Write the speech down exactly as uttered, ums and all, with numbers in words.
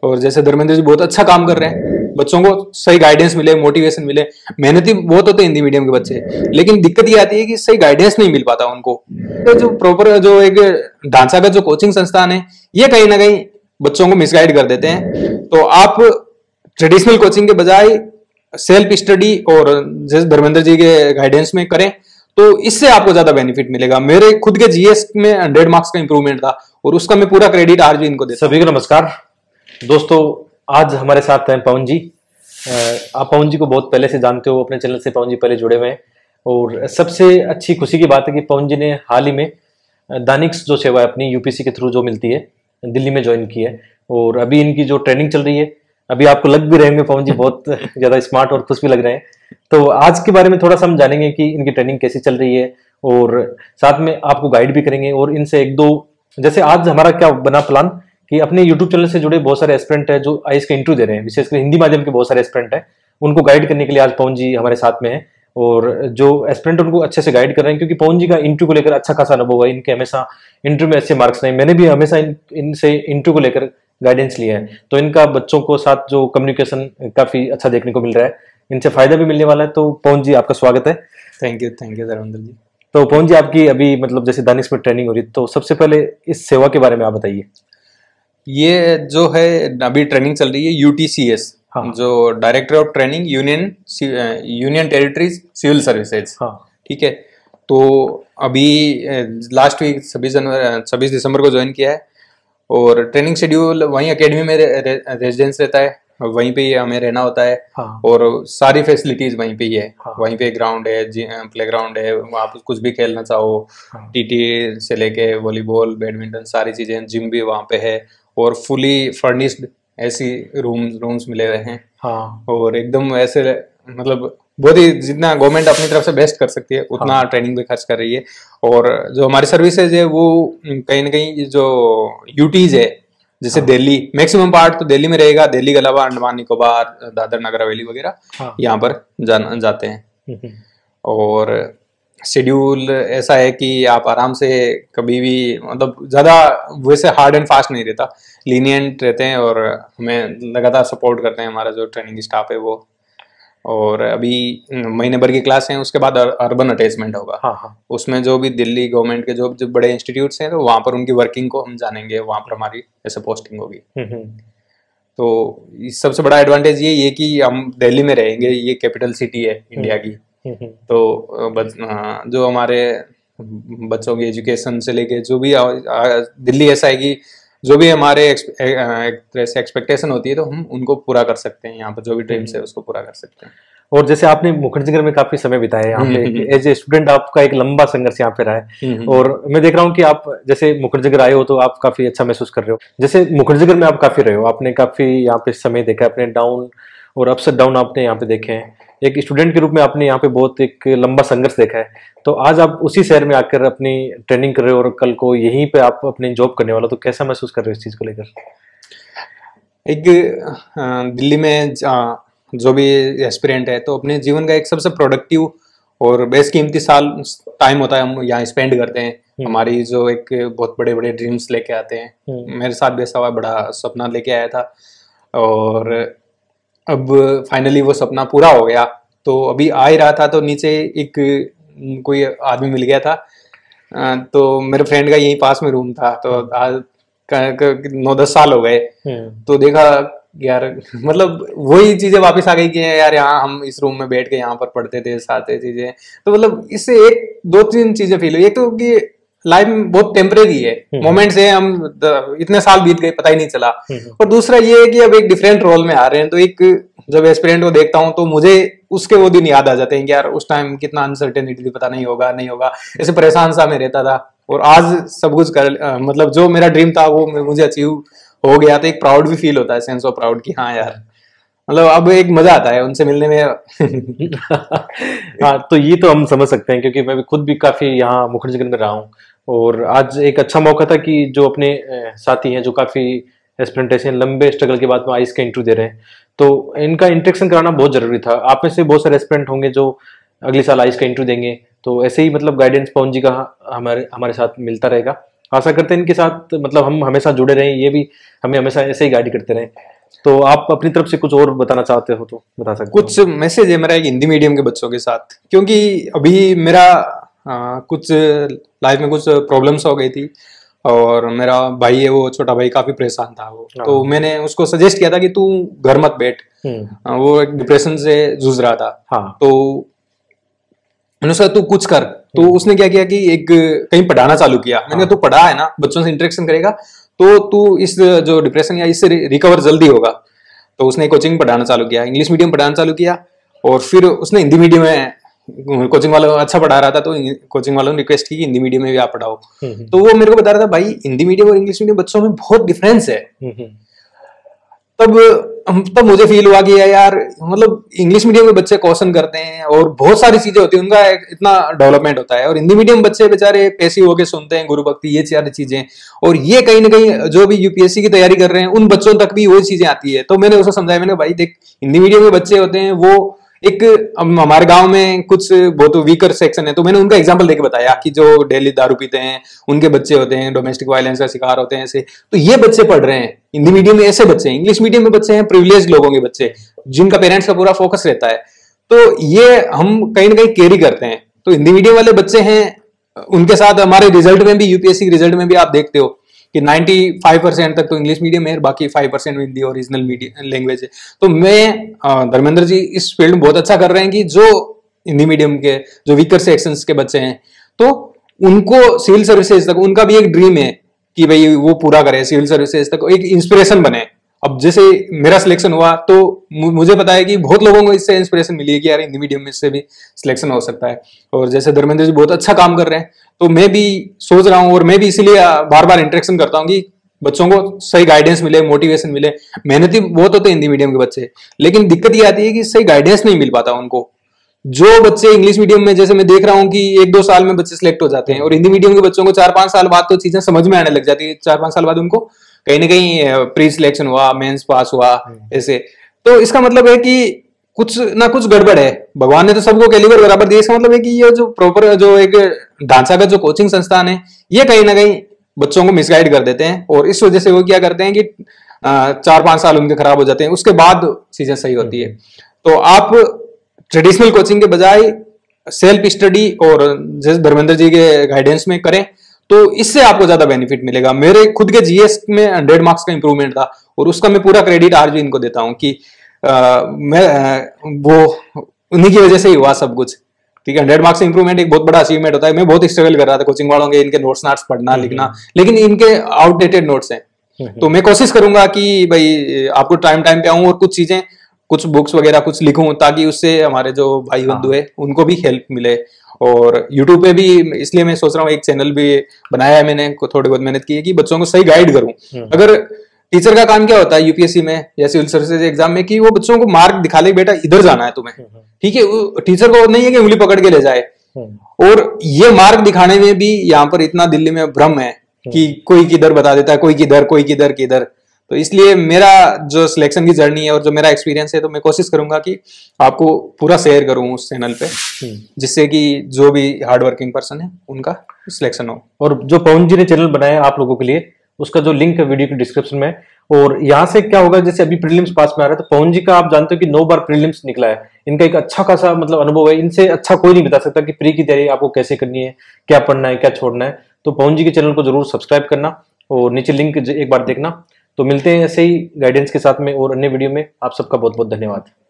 और जैसे धर्मेंद्र जी बहुत अच्छा काम कर रहे हैं, बच्चों को सही गाइडेंस मिले, मोटिवेशन मिले। मेहनती बहुत होते हैं हिंदी मीडियम के बच्चे, लेकिन दिक्कत ये आती है कि सही गाइडेंस नहीं मिल पाता उनको। तो जो प्रॉपर जो एक ढांचागत जो कोचिंग संस्थान है, ये कहीं ना कहीं बच्चों को मिसगाइड कर देते हैं। तो आप ट्रेडिशनल कोचिंग के बजाय सेल्फ स्टडी और जैसे धर्मेंद्र जी के गाइडेंस में करें तो इससे आपको ज्यादा बेनिफिट मिलेगा। मेरे खुद के जीएस में हंड्रेड मार्क्स का इंप्रूवमेंट था और उसका मैं पूरा क्रेडिट आज भी इनको देता हूं। सभी को नमस्कार दोस्तों, आज हमारे साथ हैं पवन जी। आप पवन जी को बहुत पहले से जानते हो, अपने चैनल से पवन जी पहले जुड़े हुए हैं। और सबसे अच्छी खुशी की बात है कि पवन जी ने हाल ही में दानिक्स जो सेवा है अपनी यूपीसी के थ्रू जो मिलती है, दिल्ली में ज्वाइन की है। और अभी इनकी जो ट्रेनिंग चल रही है, अभी आपको लग भी रहेंगे पवन जी बहुत ज्यादा स्मार्ट और खुश भी लग रहे हैं। तो आज के बारे में थोड़ा सा हम जानेंगे कि इनकी ट्रेनिंग कैसी चल रही है और साथ में आपको गाइड भी करेंगे। और इनसे एक दो, जैसे आज हमारा क्या बना प्लान कि अपने यूट्यूब चैनल से जुड़े बहुत सारे एस्पिरेंट है जो आईएएस का इंटरव्यू दे रहे हैं, विशेषकर हिंदी माध्यम के बहुत सारे एस्पिरेंट है, उनको गाइड करने के लिए आज पवन जी हमारे साथ में है। और जो एस्पिरेंट उनको अच्छे से गाइड कर रहे हैं, क्योंकि पवन जी का इंटरव्यू को लेकर अच्छा खासा अनुभव है। इनके हमेशा इंटरव्यू में अच्छे मार्क्स नहीं, मैंने भी हमेशा इन, इनसे इंटरव्यू को लेकर गाइडेंस लिया है। तो इनका बच्चों को साथ जो कम्युनिकेशन काफी अच्छा देखने को मिल रहा है, इनसे फायदा भी मिलने वाला है। तो पवन जी आपका स्वागत है। Thank you thank you Dharmendra ji. तो पवन जी आपकी अभी मतलब जैसे दानिश में ट्रेनिंग हो रही है, तो सबसे पहले इस सेवा के बारे में आप बताइए। ये जो है अभी ट्रेनिंग चल रही है यूटीसीएस, हाँ। जो director of training union union territories civil services. हाँ। ठीक है, तो अभी लास्ट वीक छब्बीस जनवरी छब्बीस दिसंबर को ज्वाइन किया है। और ट्रेनिंग शेड्यूल वहीं एकेडमी में रे, रे, रेजिडेंस रहता है, वहीं पे ही हमें रहना होता है। हाँ। और सारी फैसिलिटीज वहीं पे ही है। हाँ। वहीं पे ग्राउंड है, प्ले ग्राउंड है, आप कुछ भी खेलना चाहो, हाँ। टीटी से लेके वॉलीबॉल, बैडमिंटन, सारी चीजें, जिम भी वहाँ पे है। और fully furnished AC room rooms मिले हुए हैं। हाँ। और एकदम ऐसे मतलब बहुत ही, जितना गवर्नमेंट अपनी तरफ से बेस्ट कर सकती है उतना हाँ। ट्रेनिंग पे खर्च कर रही है। और जो हमारी सर्विसेज है वो कहीं ना कहीं जो यूटीज है, जैसे हाँ। दिल्ली, मैक्सिमम पार्ट तो दिल्ली में रहेगा, दिल्ली के अलावा अंडमान निकोबार, दादर नगर हवेली वगैरह, हाँ। यहाँ पर जान जाते हैं। और शेड्यूल ऐसा है कि आप आराम से कभी भी, मतलब ज्यादा वैसे हार्ड एंड फास्ट नहीं रहता, लीनियंट रहते हैं और हमें लगातार सपोर्ट करते हैं हमारा जो ट्रेनिंग स्टाफ है वो। और अभी महीने भर की क्लास है, उसके बाद अर्बन अटैचमेंट होगा। हाँ। हाँ। उसमें जो भी दिल्ली गवर्नमेंट के जो जो बड़े इंस्टीट्यूट्स हैं, तो वहाँ पर उनकी वर्किंग को हम जानेंगे, वहाँ पर हमारी ऐसे पोस्टिंग होगी। तो सबसे बड़ा एडवांटेज ये ये कि हम दिल्ली में रहेंगे, ये कैपिटल सिटी है इंडिया की। तो बच, जो हमारे बच्चों की एजुकेशन से लेके जो भी आ, आ, दिल्ली ऐसा है कि जो भी हमारे एक तरह से एक्सपेक्टेशन होती है तो हम उनको पूरा कर सकते हैं। यहाँ पर जो भी ड्रीम्स है उसको पूरा कर सकते हैं। और जैसे आपने मुखर्जीनगर में काफी समय बिताया है, यहाँ पे एज ए स्टूडेंट आपका एक लंबा संघर्ष यहाँ पे रहा है। और मैं देख रहा हूँ कि आप जैसे मुखर्जीनगर आए हो तो आप काफी अच्छा महसूस कर रहे हो। जैसे मुखर्जीनगर में आप काफी रहे हो, आपने काफी यहाँ पे समय देखा, अपने डाउन और अप्स एंड डाउन आपने यहाँ पे देखे हैं। एक स्टूडेंट के रूप में आपने यहाँ पे बहुत एक लंबा संघर्ष देखा है। तो आज आप उसी शहर में आकर अपनी ट्रेनिंग कर रहे हो और कल को यहीं पे आप अपनी जॉब करने वाला, तो कैसा महसूस कर रहे हो इस चीज को लेकर? एक दिल्ली में जो भी एस्पिरेंट है तो अपने जीवन का एक सबसे प्रोडक्टिव और बेशकीमती साल टाइम होता है, हम यहाँ स्पेंड करते हैं। हमारी जो एक बहुत बड़े बड़े ड्रीम्स लेके आते हैं, मेरे साथ भी ऐसा हुआ, बड़ा सपना लेके आया था और अब फाइनली वो सपना पूरा हो गया। तो अभी आ ही रहा था तो नीचे एक कोई आदमी मिल गया था, तो मेरे फ्रेंड का यहीं पास में रूम था। तो आज नौ दस साल हो गए, तो देखा यार, मतलब वही चीजें वापस आ गई कि यार यहाँ हम इस रूम में बैठ के यहाँ पर पढ़ते थे साथ चीजें। तो मतलब इससे एक दो तीन चीजें फील हुई। एक तो कि लाइफ बहुत टेम्परेरी है, मोमेंट्स है, हम इतने साल बीत गए पता ही नहीं चला। और दूसरा ये है कि अब एक डिफरेंट रोल में आ रहे हैं, तो एक जब एस्पिरेंट को देखता हूँ तो मुझे उसके वो दिन याद आ जाते हैं कि यार उस टाइम कितना अनसर्टेनिटी थी, पता नहीं होगा नहीं होगा, ऐसे परेशान सा मैं रहता था। और आज सब कुछ कर, मतलब जो मेरा ड्रीम था वो मुझे अचीव हो गया, तो एक प्राउड भी फील होता है, सेंस ऑफ प्राउड कि हाँ यार, मतलब अब एक मजा आता है उनसे मिलने में। हाँ, तो ये तो हम समझ सकते हैं, क्योंकि मैं भी खुद भी काफी यहाँ मुखर्जीनगर में रहा हूँ। और आज एक अच्छा मौका था कि जो अपने साथी हैं जो काफी एस्पिरेंटेशन लंबे स्ट्रगल के बाद में आईएएस का इंटरव्यू दे रहे हैं, तो इनका इंटरेक्शन कराना बहुत जरूरी था। आप में से बहुत सारे एस्पिरेंट होंगे जो अगले साल आईएएस का इंटरव्यू देंगे, तो ऐसे ही मतलब गाइडेंस पवन जी का हमारे हमारे साथ मिलता रहेगा। आशा करते हैं इनके साथ मतलब हम हमेशा जुड़े रहें, ये भी हमें हमेशा ऐसे ही गाइड करते रहें। तो आप अपनी तरफ से कुछ और बताना चाहते हो तो बता सकते कुछ मैसेज है मेरा एक हिंदी मीडियम के बच्चों के साथ, क्योंकि अभी मेरा आ, कुछ लाइफ में कुछ प्रॉब्लम्स हो गई थी और मेरा भाई है वो छोटा भाई काफी परेशान था वो, तो मैंने उसको सजेस्ट किया था कि तू घर मत बैठ, वो एक डिप्रेशन से जूझ रहा था। हाँ। तो मैंने सोचा तू कुछ कर, तो उसने क्या किया कि एक कहीं पढ़ाना चालू किया। मैंने कहा तू पढ़ा है ना, बच्चों से इंटरेक्शन करेगा तो तू इस जो डिप्रेशन या इससे रिकवर जल्दी होगा। तो उसने कोचिंग पढ़ाना चालू किया, इंग्लिश मीडियम पढ़ाना चालू किया, और फिर उसने हिंदी मीडियम में, कोचिंग वालों अच्छा पढ़ा रहा था तो कोचिंग वालों ने रिक्वेस्ट की कि हिंदी मीडियम में भी आप पढ़ाओ। तो वो मेरे को बता रहा था भाई हिंदी मीडियम और इंग्लिश मीडियम बच्चों में बहुत डिफरेंस है। तब तब मुझे फील हुआ कि यार मतलब इंग्लिश मीडियम के बच्चे क्वेश्चन करते हैं और बहुत सारी चीजें होती है, उनका इतना डेवलपमेंट होता है, और हिंदी मीडियम बच्चे बेचारे पैसिव होके सुनते हैं गुरु भक्ति ये सारी चीजें, और ये कहीं ना कहीं जो भी यूपीएससी की तैयारी कर रहे हैं उन बच्चों तक भी वही चीजें आती है। तो मैंने उसको समझाया, मैंने भाई देख हिंदी मीडियम के बच्चे होते हैं वो एक, हमारे गांव में कुछ बहुत वीकर सेक्शन है, तो मैंने उनका एग्जांपल देके बताया कि जो डेली दारू पीते हैं उनके बच्चे होते हैं, डोमेस्टिक वायलेंस का शिकार होते हैं ऐसे, तो ये बच्चे पढ़ रहे हैं हिंदी मीडियम में, ऐसे बच्चे हैं। इंग्लिश मीडियम में बच्चे हैं प्रिविलेज लोगों के बच्चे, जिनका पेरेंट्स का पूरा फोकस रहता है, तो ये हम कहीं ना कहीं कैरी करते हैं। तो हिंदी मीडियम वाले बच्चे हैं, उनके साथ हमारे रिजल्ट में भी, यूपीएससी रिजल्ट में भी आप देखते हो कि पचानवे परसेंट तक तो इंग्लिश मीडियम है, बाकी पाँच percent Hindi original medium language है। तो मैं धर्मेंद्र जी इस फील्ड में बहुत अच्छा कर रहे हैं कि जो हिंदी मीडियम के जो वीकर सेक्शंस के बच्चे हैं, तो उनको सिविल सर्विसेज तक, उनका भी एक ड्रीम है कि भाई वो पूरा करे, सिविल सर्विसेज तक एक इंस्पिरेशन बने। अब जैसे मेरा सिलेक्शन हुआ तो मुझे पता है कि बहुत लोगों को इससे इंस्पिरेशन मिली है कि यार हिंदी मीडियम में से भी सिलेक्शन हो सकता है, और जैसे धर्मेंद्र जी बहुत अच्छा काम कर रहे हैं, तो मैं भी सोच रहा हूँ, और मैं भी इसीलिए बार बार इंटरेक्शन करता हूँ कि बच्चों को सही गाइडेंस मिले, मोटिवेशन मिले। मेहनती बहुत होते हैं हिंदी मीडियम के बच्चे, लेकिन दिक्कत ये आती है कि सही गाइडेंस नहीं मिल पाता उनको। जो बच्चे इंग्लिश मीडियम में, जैसे मैं देख रहा हूँ कि एक दो साल में बच्चे सिलेक्ट हो जाते हैं, और हिंदी मीडियम के बच्चों को चार पांच साल बाद तो चीजें समझ में आने लग जाती है, चार पांच साल बाद उनको कहीं ना कहीं प्री सिलेक्शन हुआ, मेंस पास हुआ ऐसे। तो इसका मतलब है कि कुछ ना कुछ गड़बड़ है। भगवान ने तो सबको कैलिबर बराबर दिया, इसका मतलब है कि ये जो प्रॉपर जो एक ढांचागत जो कोचिंग संस्थान है, ये कहीं ना कहीं बच्चों को मिसगाइड कर देते हैं, और इस वजह से वो क्या करते हैं कि चार पांच साल उनके खराब हो जाते हैं, उसके बाद चीजें सही होती है। तो आप ट्रेडिशनल कोचिंग के बजाय सेल्फ स्टडी और जैसे धर्मेंद्र जी के गाइडेंस में करें, तो इससे आपको ज्यादा बेनिफिट मिलेगा। मेरे खुद के जीएस में हंड्रेड मार्क्स का इंप्रूवमेंट था, और उसका मैं पूरा क्रेडिट आज भी इनको देता हूं कि आ, मैं आ, वो उन्हीं की वजह से ही हुआ सब कुछ। ठीक है, हंड्रेड मार्क्स इंप्रूवमेंट एक बहुत बड़ा अचीवमेंट होता है। मैं बहुत स्ट्रगल कर रहा था कोचिंग वालों के, इनके नोट्स नाट्स पढ़ना लिखना, लेकिन इनके आउटडेटेड नोट्स हैं। तो मैं कोशिश करूंगा कि भाई आपको टाइम टाइम पे आऊं और कुछ चीजें, कुछ बुक्स वगैरह कुछ लिखूं, ताकि उससे हमारे जो भाई बंधु है उनको भी हेल्प मिले। और यूट्यूब पे भी इसलिए मैं सोच रहा हूँ एक चैनल भी बनाया है मैंने, थोड़ी बहुत मेहनत की है कि बच्चों को सही गाइड करूं। अगर टीचर का काम क्या होता है यूपीएससी में या सिविल सर्विसेज एग्जाम में, कि वो बच्चों को मार्क दिखा ले, बेटा इधर जाना है तुम्हें, ठीक है। टीचर को नहीं है कि उंगली पकड़ के ले जाए, और ये मार्क दिखाने में भी यहाँ पर इतना दिल्ली में भ्रम है कि कोई किधर बता देता है, कोई किधर, कोई किधर किधर। तो इसलिए मेरा जो सिलेक्शन की जर्नी है और जो मेरा एक्सपीरियंस है, तो मैं कोशिश करूंगा कि आपको पूरा शेयर करूं उस चैनल पे, जिससे कि जो भी हार्ड वर्किंग पर्सन है उनका सिलेक्शन हो। और जो पवन जी ने चैनल बनाया आप लोगों के लिए, उसका जो लिंक है वीडियो के डिस्क्रिप्शन में। और यहाँ से क्या होगा, जैसे अभी प्रीलिम्स पास में आ रहा है, तो पवन जी का आप जानते हो कि नौ बार प्रीलिम्स निकला है, इनका एक अच्छा खासा मतलब अनुभव है। इनसे अच्छा कोई नहीं बता सकता कि प्री की तैयारी आपको कैसे करनी है, क्या पढ़ना है, क्या छोड़ना है। तो पवन जी के चैनल को जरूर सब्सक्राइब करना, और नीचे लिंक एक बार देखना। तो मिलते हैं ऐसे ही गाइडेंस के साथ में और अन्य वीडियो में। आप सबका बहुत बहुत धन्यवाद।